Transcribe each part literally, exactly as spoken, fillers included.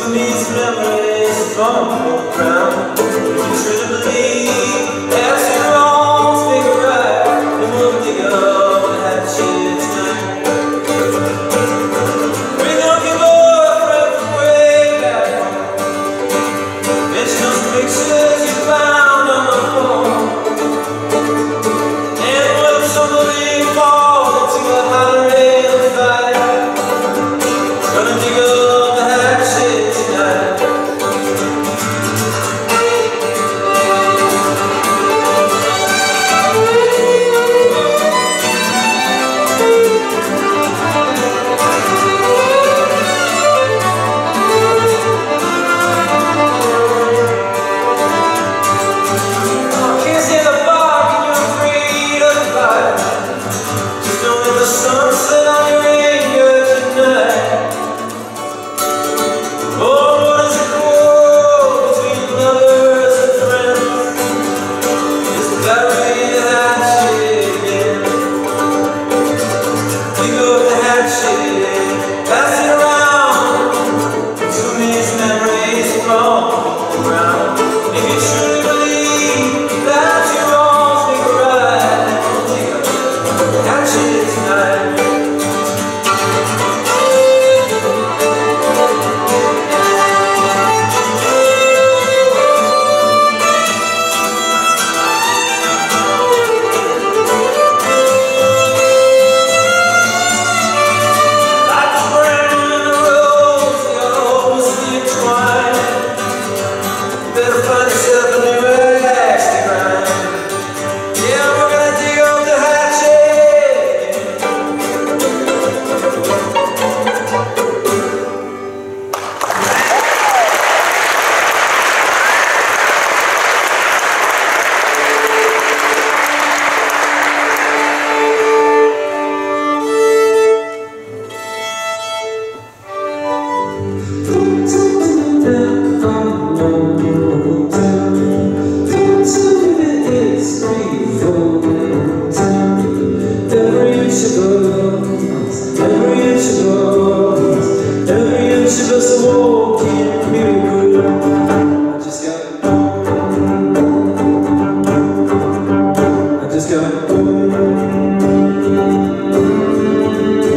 these memories from the ground. You truly believe that's your wrong, figure right, and we'll dig up the hatchet tonight. Bring up your boyfriend from way back home. Mention those pictures you found on the phone. And we'll somebody fall into a hot rail fire. Gonna dig up the hatchet tonight.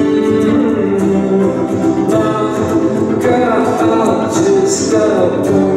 Just go.